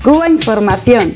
Cuba Información.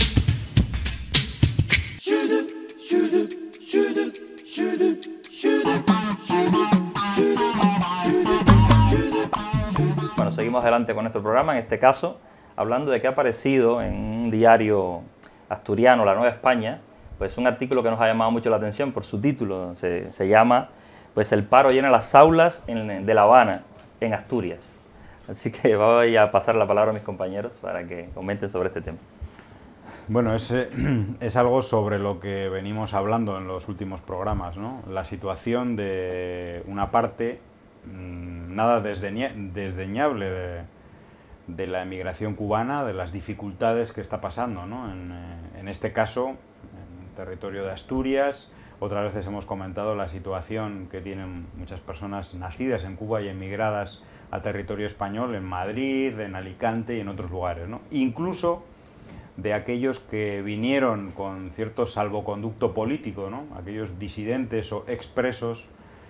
Bueno, seguimos adelante con nuestro programa, en este caso, hablando de que ha aparecido en un diario asturiano, La Nueva España, pues un artículo que nos ha llamado mucho la atención por su título. Se llama pues El paro llena las aulas de La Habana, en Asturias. Así que voy a pasar la palabra a mis compañeros para que comenten sobre este tema. Bueno, es algo sobre lo que venimos hablando en los últimos programas, ¿no? La situación de una parte nada desdeñable de la emigración cubana, de las dificultades que está pasando, ¿no? En este caso, en el territorio de Asturias. Otras veces hemos comentado la situación que tienen muchas personas nacidas en Cuba y emigradas a territorio español, en Madrid, en Alicante y en otros lugares, ¿no? Incluso de aquellos que vinieron con cierto salvoconducto político, ¿no? Aquellos disidentes o expresos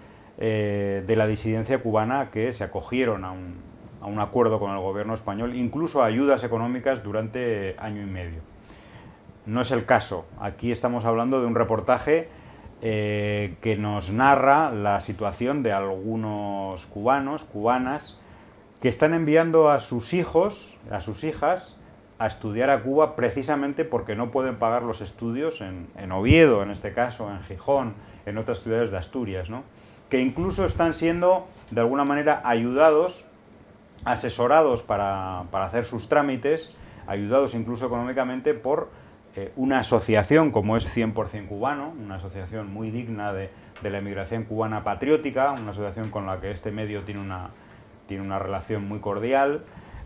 de la disidencia cubana que se acogieron a un acuerdo con el gobierno español, incluso a ayudas económicas durante año y medio. No es el caso. Aquí estamos hablando de un reportaje que nos narra la situación de algunos cubanos, cubanas, que están enviando a sus hijos, a sus hijas, a estudiar a Cuba precisamente porque no pueden pagar los estudios en Oviedo, en este caso, en Gijón, en otras ciudades de Asturias, ¿no? Que incluso están siendo, de alguna manera, ayudados, asesorados para hacer sus trámites, ayudados incluso económicamente por una asociación como es 100% Cubano, una asociación muy digna de la emigración cubana patriótica, una asociación con la que este medio tiene una relación muy cordial.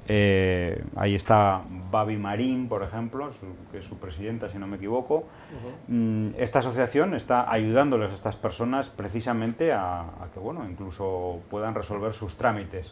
Ahí está Babi Marín, por ejemplo, que es su presidenta, si no me equivoco. Esta asociación está ayudándoles a estas personas precisamente a que, bueno, incluso puedan resolver sus trámites.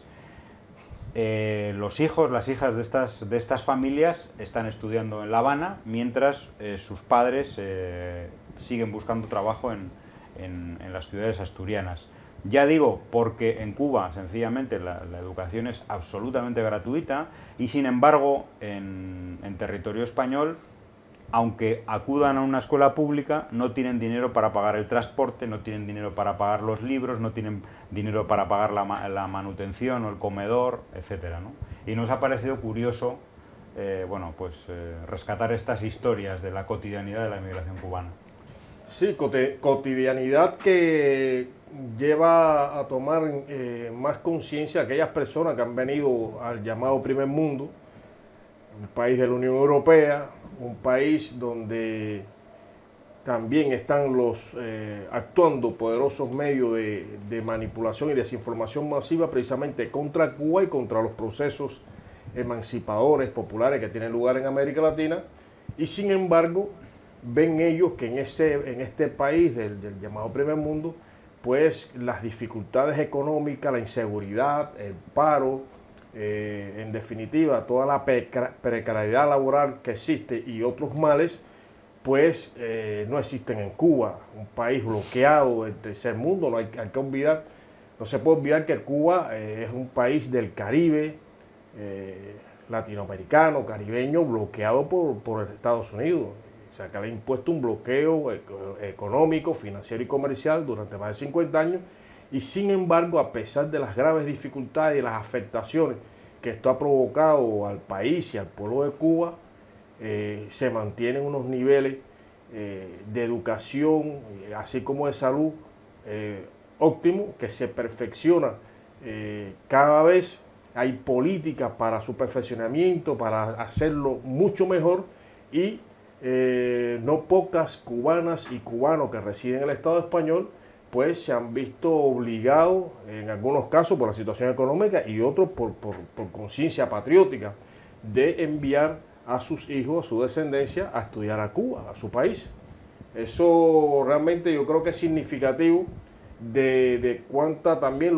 Los hijos, las hijas de estas familias están estudiando en La Habana, mientras sus padres siguen buscando trabajo en las ciudades asturianas. Ya digo, porque en Cuba, sencillamente, la educación es absolutamente gratuita y, sin embargo, en territorio español, aunque acudan a una escuela pública, no tienen dinero para pagar el transporte, no tienen dinero para pagar los libros, no tienen dinero para pagar la manutención o el comedor, etcétera, ¿no? Y nos ha parecido curioso, bueno, pues, rescatar estas historias de la cotidianidad de la inmigración cubana. Sí, cotidianidad que lleva a tomar más conciencia a aquellas personas que han venido al llamado primer mundo, un país de la Unión Europea, un país donde también están actuando poderosos medios de manipulación y desinformación masiva precisamente contra Cuba y contra los procesos emancipadores, populares que tienen lugar en América Latina, y sin embargo ven ellos que en este país del llamado primer mundo, pues las dificultades económicas, la inseguridad, el paro, en definitiva toda la precariedad laboral que existe y otros males, pues no existen en Cuba, un país bloqueado del tercer mundo. No se puede olvidar que Cuba es un país del Caribe, latinoamericano, caribeño, bloqueado por Estados Unidos. O sea, que le ha impuesto un bloqueo económico, financiero y comercial durante más de 50 años, y sin embargo, a pesar de las graves dificultades y las afectaciones que esto ha provocado al país y al pueblo de Cuba, se mantienen unos niveles de educación, así como de salud, óptimos, que se perfeccionan cada vez. Hay políticas para su perfeccionamiento, para hacerlo mucho mejor, y no pocas cubanas y cubanos que residen en el Estado español pues se han visto obligados, en algunos casos por la situación económica y otros por conciencia patriótica, de enviar a sus hijos, a su descendencia, a estudiar a Cuba, a su país. Eso realmente yo creo que es significativo de cuánta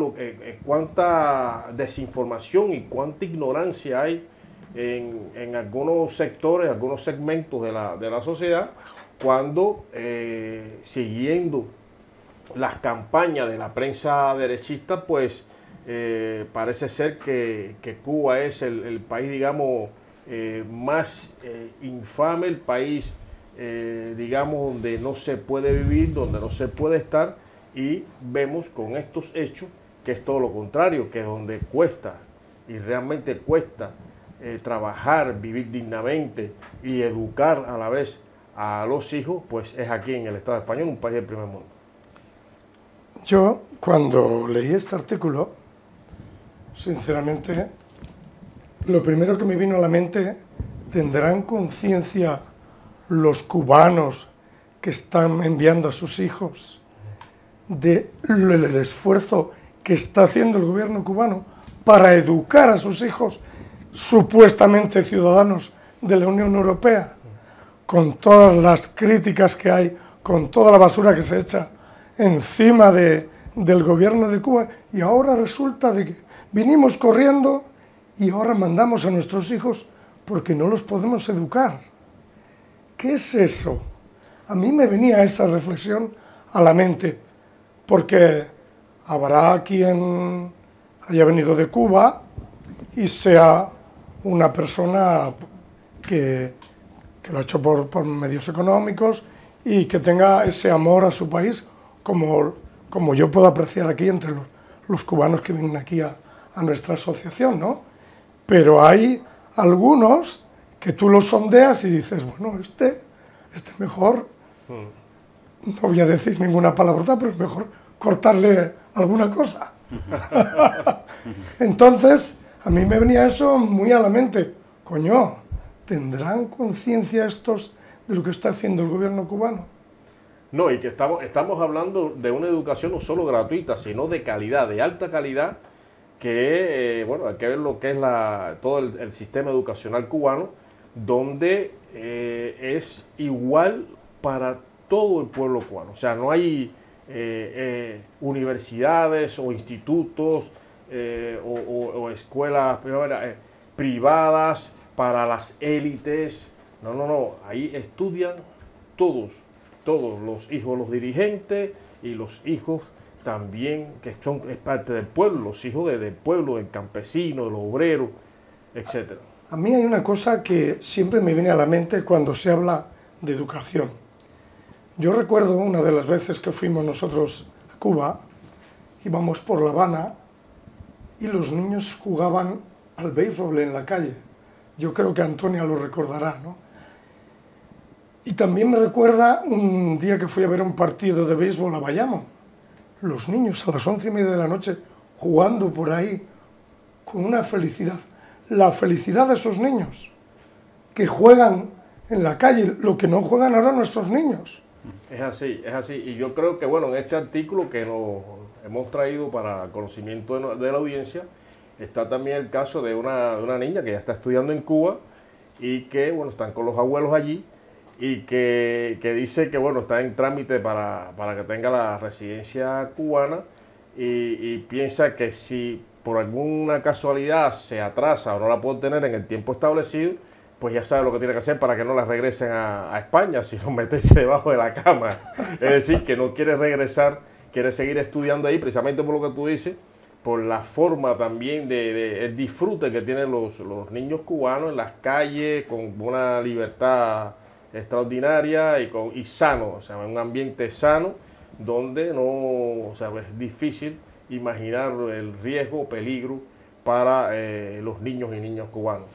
cuánta desinformación y cuánta ignorancia hay en algunos sectores, algunos segmentos de la sociedad, cuando siguiendo las campañas de la prensa derechista, pues parece ser que Cuba es el país, digamos, más infame, el país, digamos, donde no se puede vivir, donde no se puede estar, y vemos con estos hechos que es todo lo contrario, que donde cuesta, y realmente cuesta, trabajar, vivir dignamente y educar a la vez a los hijos, pues es aquí en el Estado español, un país del primer mundo. Yo, cuando leí este artículo, sinceramente, lo primero que me vino a la mente, ¿tendrán conciencia los cubanos que están enviando a sus hijos del esfuerzo que está haciendo el gobierno cubano para educar a sus hijos, supuestamente ciudadanos de la Unión Europea, con todas las críticas que hay, con toda la basura que se echa encima del gobierno de Cuba, y ahora resulta de que vinimos corriendo y ahora mandamos a nuestros hijos porque no los podemos educar? ¿Qué es eso? A mí me venía esa reflexión a la mente, porque habrá quien haya venido de Cuba y sea una persona que lo ha hecho por medios económicos y que tenga ese amor a su país, como yo puedo apreciar aquí entre los cubanos que vienen aquí a nuestra asociación, ¿no? Pero hay algunos que tú los sondeas y dices, bueno, este mejor, no voy a decir ninguna palabrota, pero es mejor cortarle alguna cosa. Entonces, a mí me venía eso muy a la mente. Coño, ¿tendrán conciencia estos de lo que está haciendo el gobierno cubano? No, y que estamos hablando de una educación no solo gratuita, sino de calidad, de alta calidad, que, bueno, hay que ver lo que es todo el sistema educacional cubano, donde es igual para todo el pueblo cubano. O sea, no hay universidades o institutos o escuelas privadas para las élites. No, ahí estudian todos los hijos de los dirigentes y los hijos también que es parte del pueblo, los hijos del pueblo, del campesino, del obrero, etc. A mí hay una cosa que siempre me viene a la mente cuando se habla de educación. Yo recuerdo una de las veces que fuimos nosotros a Cuba, íbamos por La Habana y los niños jugaban al béisbol en la calle. Yo creo que Antonia lo recordará, ¿no? Y también me recuerda un día que fui a ver un partido de béisbol a Bayamo. Los niños a las 11:30 de la noche jugando por ahí con una felicidad. La felicidad de esos niños que juegan en la calle, lo que no juegan ahora nuestros niños. Es así. Y yo creo que, bueno, en este artículo que nos hemos traído para conocimiento de la audiencia, está también el caso de una niña que ya está estudiando en Cuba y que, bueno, están con los abuelos allí y que dice que, bueno, está en trámite para que tenga la residencia cubana y piensa que si por alguna casualidad se atrasa o no la puede tener en el tiempo establecido, pues ya sabe lo que tiene que hacer para que no la regresen a España, sino meterse debajo de la cama. Es decir, que no quiere regresar, quiere seguir estudiando ahí, precisamente por lo que tú dices, por la forma también el disfrute que tienen los niños cubanos en las calles, con una libertad extraordinaria y sano, o sea, un ambiente sano, donde no, o sea, es difícil imaginar el riesgo o peligro para los niños y niñas cubanos.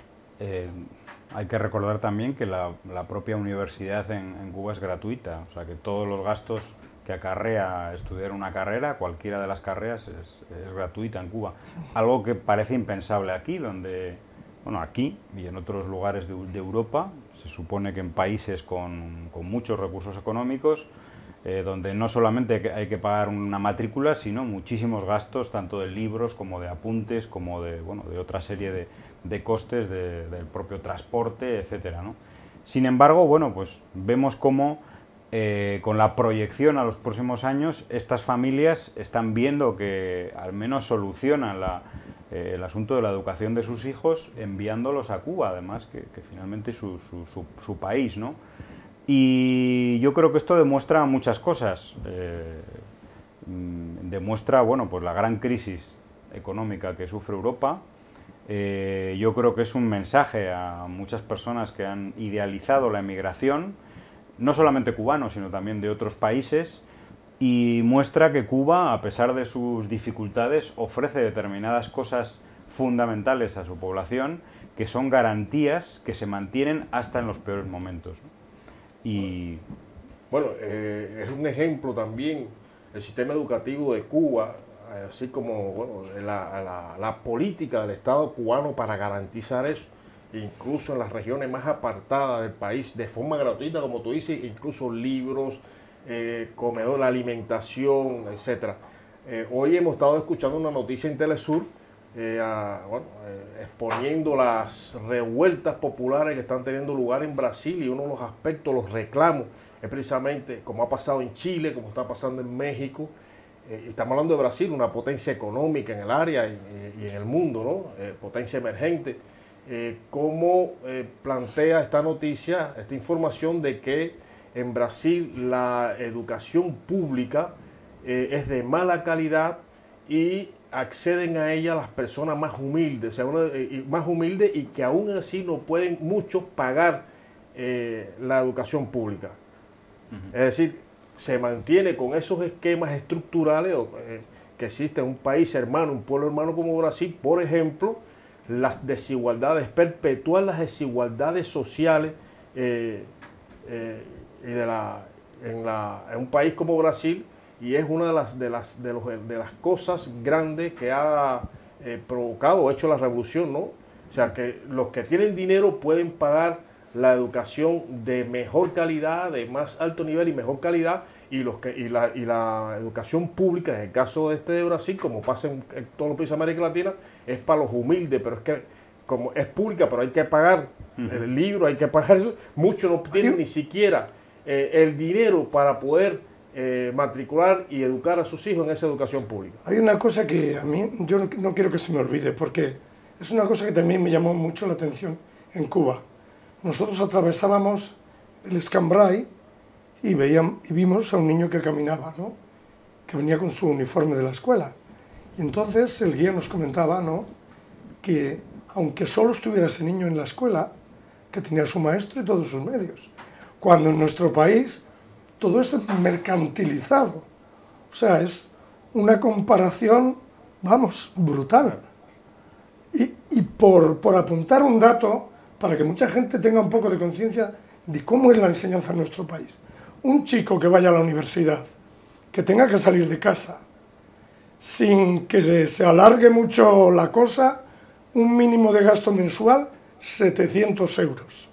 Hay que recordar también que la propia universidad en Cuba es gratuita, o sea que todos los gastos que acarrea estudiar una carrera, cualquiera de las carreras, es gratuita en Cuba. Algo que parece impensable aquí, donde, bueno, aquí y en otros lugares de Europa, se supone que en países con muchos recursos económicos, donde no solamente hay que pagar una matrícula, sino muchísimos gastos, tanto de libros como de apuntes, como de otra serie de costes del propio transporte, etcétera, ¿no? Sin embargo, bueno, pues vemos cómo con la proyección a los próximos años, estas familias están viendo que al menos solucionan el asunto de la educación de sus hijos enviándolos a Cuba, además, que finalmente es su país, ¿no? Y yo creo que esto demuestra muchas cosas. Demuestra, bueno, pues la gran crisis económica que sufre Europa, Yo creo que es un mensaje a muchas personas que han idealizado la emigración, no solamente cubanos, sino también de otros países, y muestra que Cuba, a pesar de sus dificultades, ofrece determinadas cosas fundamentales a su población, que son garantías que se mantienen hasta en los peores momentos. Y bueno, es un ejemplo también el sistema educativo de Cuba, así como bueno, la política del Estado cubano para garantizar eso, incluso en las regiones más apartadas del país, de forma gratuita, como tú dices, incluso libros, comedor, la alimentación, etcétera. Hoy hemos estado escuchando una noticia en Telesur, exponiendo las revueltas populares que están teniendo lugar en Brasil, y uno de los aspectos, los reclamos, es precisamente como ha pasado en Chile, como está pasando en México. Estamos hablando de Brasil, una potencia económica en el área y en el mundo, ¿no? Potencia emergente. ¿Cómo plantea esta noticia, esta información de que en Brasil la educación pública es de mala calidad y acceden a ella las personas más humildes, o sea, más humildes, y que aún así no pueden muchos pagar la educación pública? Es decir, se mantiene con esos esquemas estructurales que existe en un país hermano, un pueblo hermano como Brasil, por ejemplo, las desigualdades, perpetuar las desigualdades sociales en un país como Brasil, y es una de las cosas grandes que ha provocado o hecho la revolución, ¿no? O sea, que los que tienen dinero pueden pagar la educación de mejor calidad, de más alto nivel y mejor calidad, y la educación pública, en el caso de Brasil, como pasa en todos los países de América Latina, es para los humildes, pero es que como es pública, pero hay que pagar el libro, hay que pagar eso. Muchos no tienen ni siquiera el dinero para poder matricular y educar a sus hijos en esa educación pública. Hay una cosa que a mí, yo no quiero que se me olvide, porque es una cosa que también me llamó mucho la atención en Cuba. Nosotros atravesábamos el Escambray y vimos a un niño que caminaba, ¿no? Que venía con su uniforme de la escuela. Y entonces el guía nos comentaba, ¿no?, que aunque solo estuviera ese niño en la escuela, que tenía su maestro y todos sus medios. Cuando en nuestro país todo es mercantilizado. O sea, es una comparación, vamos, brutal. Y por apuntar un dato, para que mucha gente tenga un poco de conciencia de cómo es la enseñanza en nuestro país. Un chico que vaya a la universidad, que tenga que salir de casa, sin que se alargue mucho la cosa, un mínimo de gasto mensual, 700 euros.